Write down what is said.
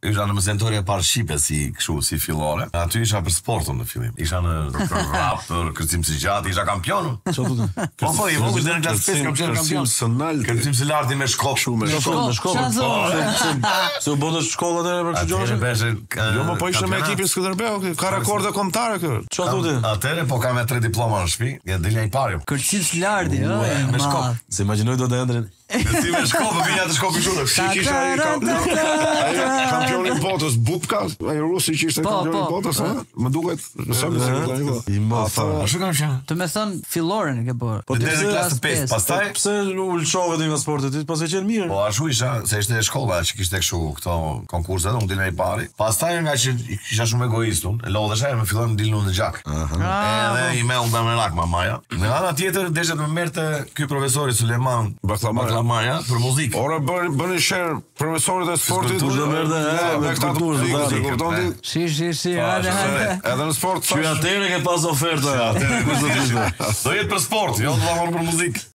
isha në mësentori e parë shqipe si fillore. Aty isha për sportun në fillim. Isha në rap, për kërcim si gjatë, isha kampionun. Po, i vogël deri në klasë 5 kam qenë kampion. Kërcim si larti me shkop. Me shkollë. Se u bota shkolla atë për kështu gjë. Jo, po ishte me ekipin Skënderbeu, ka rekorde kombëtare kë. Çfarë thotë? Atëre po kam 3 diploma në shtëpi, ja dilja i pari. Kërcim si larti, me shkop. Se imagjinoj do të ëndrin. Si me shkop, vinja të shkopi shumë. Kisha ai kampioni i botës Bubka, ai rusi që ishte kampioni i botës, ha? Më duket, sa më tani. I mofa. Ashtu kam qenë. Të më thon filloren e ke bërë. Po deri në klasë 5, pastaj pse u lëshove ti nga sporti? Ti pas e qenë mirë. Po ashtu isha, se ishte shkolla që kishte kështu këto konkurse, unë dilja i pari. Pastaj nga që isha shumë egoist unë, e lodhesha më fillon të dilnu në gjak. Edhe i mell me mamaja. Në ana tjetër desha të më merrte ky profesori Suleman Baklamaja për muzikë. Ora bëni share profesorët e sportit. Kulturë merrte, me kulturë, kupton ti? Si, hajde. Edhe në sport. Që atëre ke pas oferta. Do jetë për sport, jo të vahon për muzikë.